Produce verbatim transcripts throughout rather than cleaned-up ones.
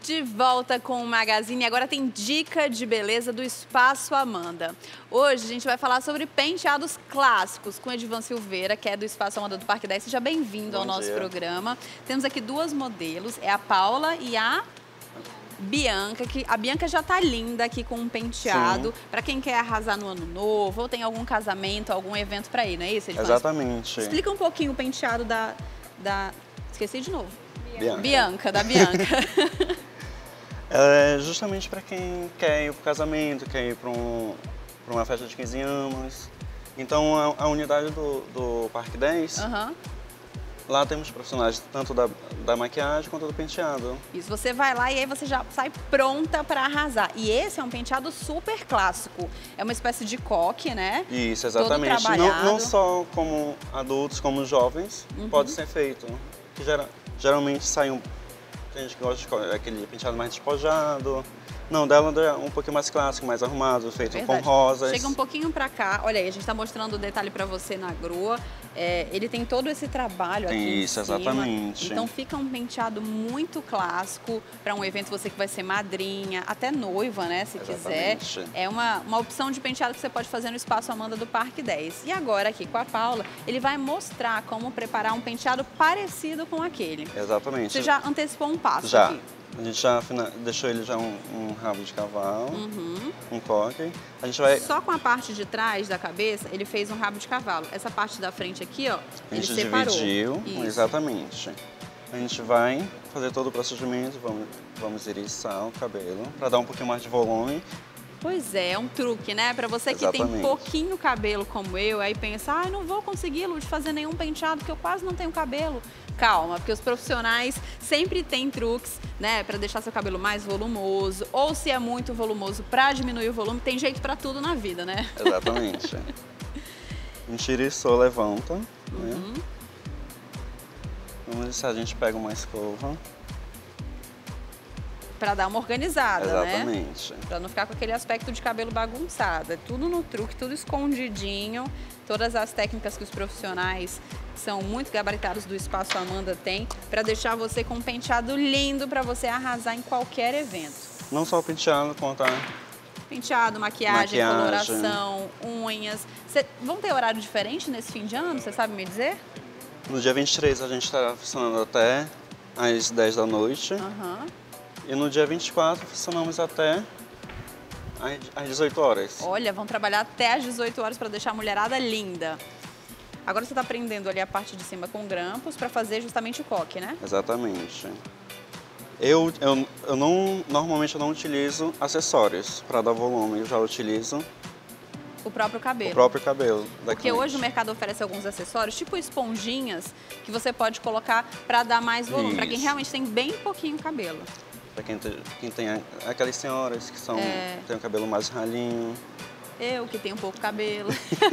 De volta com o Magazine, agora tem dica de beleza do Espaço Amanda. Hoje a gente vai falar sobre penteados clássicos com Edivan Silveira, que é do Espaço Amanda do Parque dez. Seja bem-vindo ao nosso programa. Temos aqui duas modelos, é a Paula e a Bianca, que a Bianca já tá linda aqui com um penteado para quem quer arrasar no ano novo ou tem algum casamento, algum evento para ir, não é isso, Edivan? Exatamente. Explica um pouquinho o penteado da... da... Esqueci de novo. Bianca, Bianca da Bianca. É justamente para quem quer ir para o casamento, quer ir para um, para uma festa de quinze anos. Então, a, a unidade do, do Parque dez, uhum. Lá temos profissionais tanto da, da maquiagem quanto do penteado. Isso, você vai lá e aí você já sai pronta para arrasar. E esse é um penteado super clássico. É uma espécie de coque, né? Isso, exatamente. Não, não só como adultos, como jovens, uhum. Pode ser feito. Que gera, geralmente sai um... Tem gente que gosta de aquele penteado mais despojado. Não, dela é um pouquinho mais clássico, mais arrumado, feito Verdade. com rosas. Chega um pouquinho pra cá. Olha aí, a gente tá mostrando o detalhe pra você na grua. É, ele tem todo esse trabalho tem aqui isso, em cima. Exatamente. Então fica um penteado muito clássico para um evento, você que vai ser madrinha, até noiva, né, se exatamente. quiser. É uma, uma opção de penteado que você pode fazer no Espaço Amanda do Parque dez. E agora aqui com a Paula, ele vai mostrar como preparar um penteado parecido com aquele. Exatamente. Você já antecipou um passo já. aqui. A gente já deixou ele já um, um rabo de cavalo, uhum. um coque. A gente vai... Só com a parte de trás da cabeça, ele fez um rabo de cavalo. Essa parte da frente aqui, ó, a gente ele separou. dividiu, Isso. Exatamente. A gente vai fazer todo o procedimento, vamos, vamos iriçar o cabelo, para dar um pouquinho mais de volume. Pois é, é um truque, né? Pra você que Exatamente. tem pouquinho cabelo como eu, aí pensa, ah, eu não vou conseguir, Lu, de fazer nenhum penteado, porque eu quase não tenho cabelo. Calma, porque os profissionais sempre têm truques, né, pra deixar seu cabelo mais volumoso, ou se é muito volumoso, pra diminuir o volume, tem jeito pra tudo na vida, né? Exatamente. A gente iriçou, levanta, uhum. né? Vamos ver se a gente pega uma escova. Pra dar uma organizada, Exatamente. né? Pra não ficar com aquele aspecto de cabelo bagunçado. É tudo no truque, tudo escondidinho. Todas as técnicas que os profissionais que são muito gabaritados do Espaço Amanda têm pra deixar você com um penteado lindo pra você arrasar em qualquer evento. Não só o penteado, quanto a... Penteado, maquiagem, maquiagem. coloração, unhas. Cê, vão ter horário diferente nesse fim de ano, você sabe me dizer? No dia vinte e três a gente estará funcionando até às dez da noite. Uhum. E no dia vinte e quatro funcionamos até às dezoito horas. Olha, vão trabalhar até às dezoito horas para deixar a mulherada linda. Agora você está prendendo ali a parte de cima com grampos para fazer justamente o coque, né? Exatamente. Eu, eu, eu não, normalmente eu não utilizo acessórios para dar volume, eu já utilizo o próprio cabelo. O próprio cabelo. Porque hoje o mercado oferece alguns acessórios, tipo esponjinhas, que você pode colocar para dar mais volume, para quem realmente tem bem pouquinho cabelo. Para quem, tem, quem tem aquelas senhoras que são, é... tem o cabelo mais ralinho. Eu, que tenho pouco cabelo.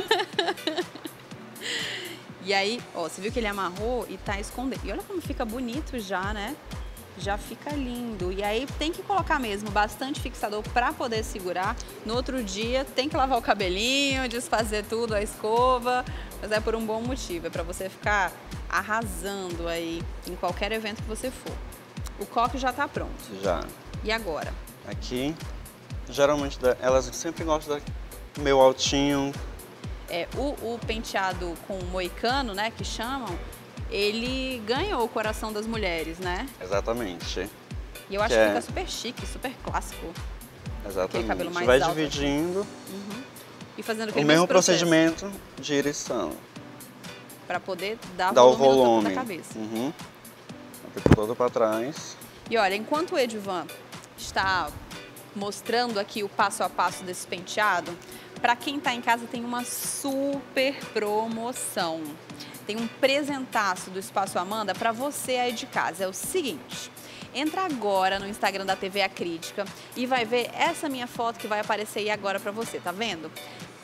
E aí, ó, você viu que ele amarrou e tá escondendo. E olha como fica bonito já, né? Já fica lindo. E aí tem que colocar mesmo bastante fixador para poder segurar. No outro dia tem que lavar o cabelinho, desfazer tudo, a escova. Mas é por um bom motivo, é para você ficar arrasando aí em qualquer evento que você for. O coque já tá pronto. Já. E agora? Aqui, geralmente elas sempre gostam do meu altinho. É, o, o penteado com moicano, né, que chamam, ele ganhou o coração das mulheres, né? Exatamente. E eu acho que, que é... fica super chique, super clássico. Exatamente. Cabelo mais vai alto, dividindo. Uhum. E fazendo o mesmo procedimento de iriçando. Para poder dar Dá volume, o volume no topo da cabeça. Uhum. Aplica todo para trás. E olha, enquanto o Edivan está mostrando aqui o passo a passo desse penteado, para quem está em casa tem uma super promoção. Tem um presentaço do Espaço Amanda para você aí de casa. É o seguinte, entra agora no Instagram da T V A Crítica e vai ver essa minha foto que vai aparecer aí agora para você, tá vendo?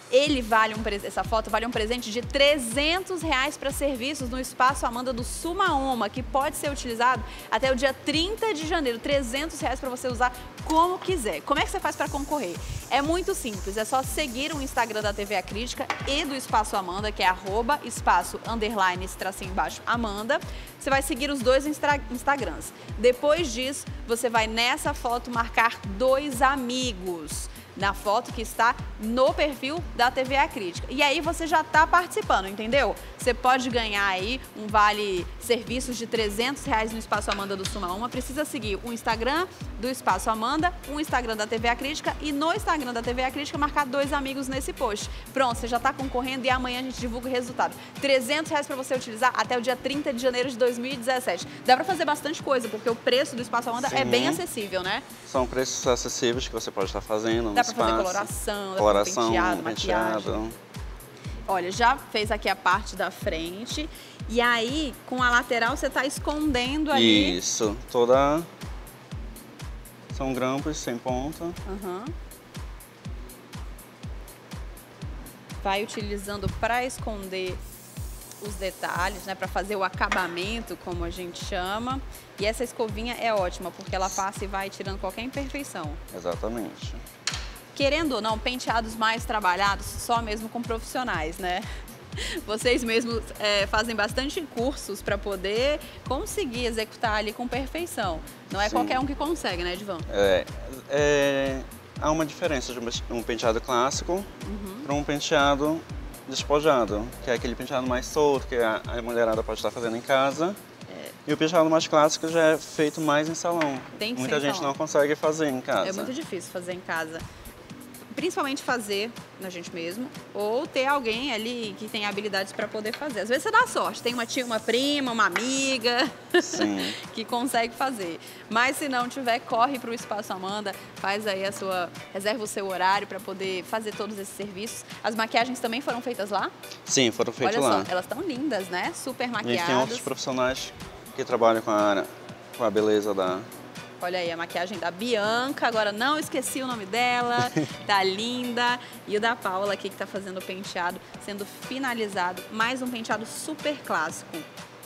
Ele vale um, essa foto vale um presente de trezentos reais para serviços no Espaço Amanda do Sumaoma, que pode ser utilizado até o dia trinta de janeiro. trezentos reais para você usar como quiser. Como é que você faz para concorrer? É muito simples, é só seguir o Instagram da T V A Crítica e do Espaço Amanda, que é arroba espaço underline tracinho embaixo Amanda. Você vai seguir os dois instra Instagrams. Depois disso, você vai nessa foto marcar dois amigos. Na foto que está no perfil da T V A Crítica. E aí você já está participando, entendeu? Você pode ganhar aí um vale serviços de trezentos reais no Espaço Amanda do Sumaoma. Precisa seguir o Instagram do Espaço Amanda, o Instagram da T V A Crítica e no Instagram da T V A Crítica marcar dois amigos nesse post. Pronto, você já está concorrendo e amanhã a gente divulga o resultado. trezentos reais para você utilizar até o dia trinta de janeiro de dois mil e dezessete. Dá para fazer bastante coisa, porque o preço do Espaço Amanda Sim. é bem acessível, né? São preços acessíveis que você pode estar fazendo. Dá para fazer coloração, dá para fazer penteado, maquiagem. Olha, já fez aqui a parte da frente e aí com a lateral você está escondendo ali. Isso, toda... São grampos sem ponta. Uhum. Vai utilizando para esconder os detalhes, né, para fazer o acabamento, como a gente chama. E essa escovinha é ótima, porque ela passa e vai tirando qualquer imperfeição. Exatamente. Querendo ou não, penteados mais trabalhados só mesmo com profissionais, né? Vocês mesmos é, fazem bastante cursos para poder conseguir executar ali com perfeição. Não é Sim. qualquer um que consegue, né, Edvan? É, é, há uma diferença de um penteado clássico uhum. para um penteado despojado, que é aquele penteado mais solto, que a, a mulherada pode estar fazendo em casa. É. E o penteado mais clássico já é feito mais em salão. Tem que Muita ser em gente salão. não consegue fazer em casa. É muito difícil fazer em casa. Principalmente fazer na gente mesmo, ou ter alguém ali que tem habilidades para poder fazer. Às vezes você dá sorte, tem uma tia, uma prima, uma amiga que consegue fazer. Mas se não tiver, corre para o Espaço Amanda, faz aí a sua, reserva o seu horário para poder fazer todos esses serviços. As maquiagens também foram feitas lá? Sim, foram feitas lá. lá. Olha só, elas estão lindas, né? Super maquiadas. E tem outros profissionais que trabalham com a, com a beleza da... Olha aí, a maquiagem da Bianca, agora não esqueci o nome dela, tá linda. E o da Paula aqui, que tá fazendo o penteado, sendo finalizado. Mais um penteado super clássico.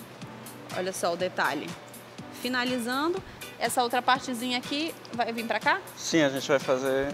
Olha só o detalhe. Finalizando, essa outra partezinha aqui vai vir pra cá? Sim, a gente vai fazer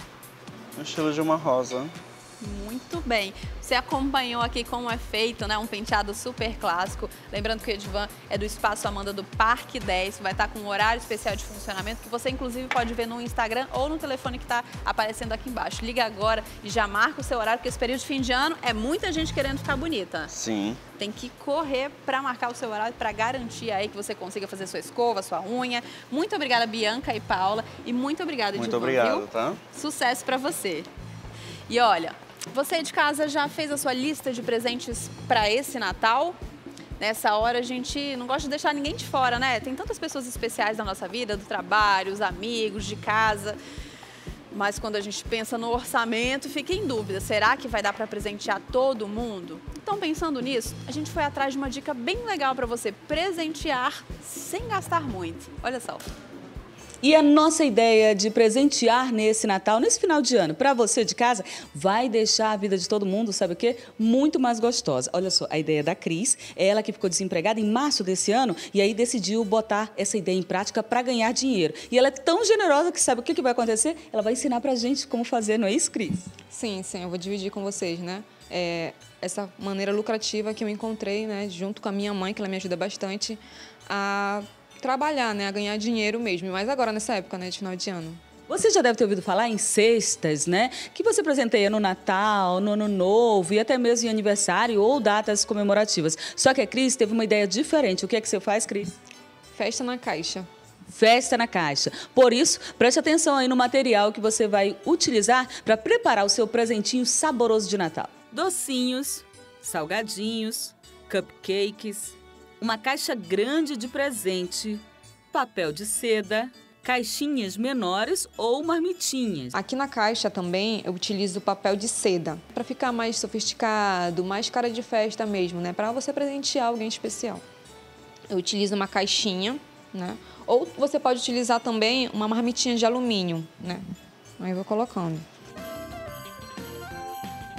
no estilo de uma rosa. Muito bem. Você acompanhou aqui como é feito, né? Um penteado super clássico. Lembrando que o Edvan é do Espaço Amanda do Parque dez. Vai estar com um horário especial de funcionamento que você, inclusive, pode ver no Instagram ou no telefone que está aparecendo aqui embaixo. Liga agora e já marca o seu horário, porque esse período de fim de ano é muita gente querendo ficar bonita. Sim. Tem que correr para marcar o seu horário para garantir aí que você consiga fazer sua escova, sua unha. Muito obrigada, Bianca e Paula. E muito obrigada, Edvan. Muito obrigado, viu? tá? Sucesso para você. E olha... Você de casa já fez a sua lista de presentes para esse Natal? Nessa hora a gente não gosta de deixar ninguém de fora, né? Tem tantas pessoas especiais na nossa vida, do trabalho, os amigos, de casa. Mas quando a gente pensa no orçamento, fica em dúvida. Será que vai dar para presentear todo mundo? Então, pensando nisso, a gente foi atrás de uma dica bem legal para você presentear sem gastar muito. Olha só. E a nossa ideia de presentear nesse Natal, nesse final de ano, para você de casa, vai deixar a vida de todo mundo, sabe o quê? Muito mais gostosa. Olha só, a ideia da Cris, é ela que ficou desempregada em março desse ano e aí decidiu botar essa ideia em prática para ganhar dinheiro. E ela é tão generosa que sabe o que, que vai acontecer? Ela vai ensinar pra gente como fazer, não é isso, Cris? Sim, sim, eu vou dividir com vocês, né? É, essa maneira lucrativa que eu encontrei, né, junto com a minha mãe, que ela me ajuda bastante a... trabalhar, né, a ganhar dinheiro mesmo, mas agora nessa época, né, de final de ano. Você já deve ter ouvido falar em cestas, né, que você presenteia no Natal, no Ano Novo e até mesmo em aniversário ou datas comemorativas. Só que a Cris teve uma ideia diferente. O que é que você faz, Cris? Festa na caixa. Festa na caixa. Por isso, preste atenção aí no material que você vai utilizar para preparar o seu presentinho saboroso de Natal. Docinhos, salgadinhos, cupcakes, uma caixa grande de presente, papel de seda, caixinhas menores ou marmitinhas. Aqui na caixa também eu utilizo papel de seda, para ficar mais sofisticado, mais cara de festa mesmo, né? Para você presentear alguém especial. Eu utilizo uma caixinha, né? Ou você pode utilizar também uma marmitinha de alumínio, né? Aí eu vou colocando.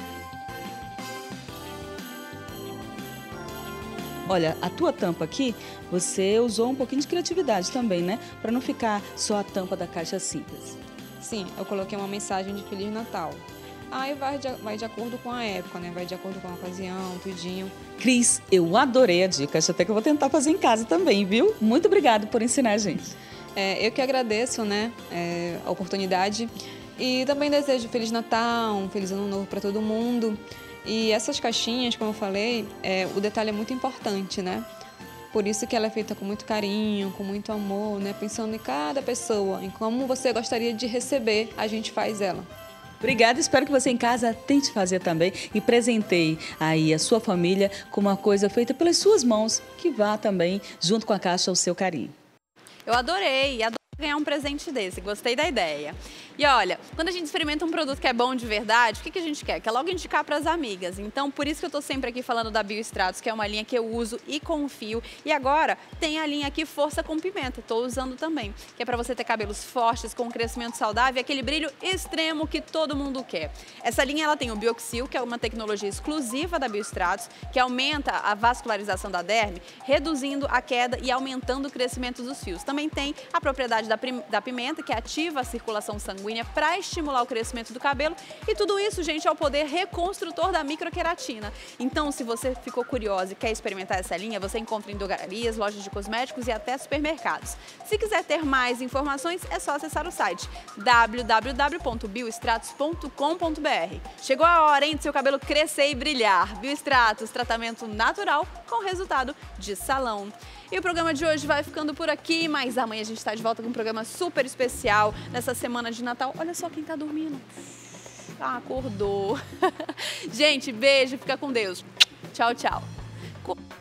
Olha, a tua tampa aqui, você usou um pouquinho de criatividade também, né? Para não ficar só a tampa da caixa simples. Sim, eu coloquei uma mensagem de Feliz Natal. Aí vai de, vai de acordo com a época, né? Vai de acordo com a ocasião, tudinho. Cris, eu adorei a dica. Acho até que eu vou tentar fazer em casa também, viu? Muito obrigada por ensinar a gente. É, eu que agradeço, né, é, a oportunidade. E também desejo Feliz Natal, um Feliz Ano Novo para todo mundo. E essas caixinhas, como eu falei, é, o detalhe é muito importante, né? Por isso que ela é feita com muito carinho, com muito amor, né? Pensando em cada pessoa, em como você gostaria de receber, a gente faz ela. Obrigada, espero que você em casa tente fazer também e presenteie aí a sua família com uma coisa feita pelas suas mãos, que vá também junto com a caixa ao seu carinho. Eu adorei, adorei ganhar um presente desse, gostei da ideia. E olha, quando a gente experimenta um produto que é bom de verdade, o que, que a gente quer? Quer logo indicar para as amigas. Então, por isso que eu tô sempre aqui falando da Biostratos, que é uma linha que eu uso e confio. E agora tem a linha aqui Força com Pimenta, tô usando também, que é para você ter cabelos fortes, com um crescimento saudável e aquele brilho extremo que todo mundo quer. Essa linha ela tem o Bioxil, que é uma tecnologia exclusiva da Biostratos, que aumenta a vascularização da derme, reduzindo a queda e aumentando o crescimento dos fios. Também tem a propriedade da pimenta, que ativa a circulação sanguínea para estimular o crescimento do cabelo. E tudo isso, gente, é o poder reconstrutor da microqueratina. Então, se você ficou curiosa e quer experimentar essa linha, você encontra em drogarias, lojas de cosméticos e até supermercados. Se quiser ter mais informações, é só acessar o site w w w ponto biostratos ponto com ponto b r. Chegou a hora, hein, de seu cabelo crescer e brilhar. Biostratos, tratamento natural com resultado de salão. E o programa de hoje vai ficando por aqui, mas amanhã a gente está de volta com um programa super especial nessa semana de Natal. Olha só quem está dormindo. Ah, acordou. Gente, beijo, fica com Deus. Tchau, tchau.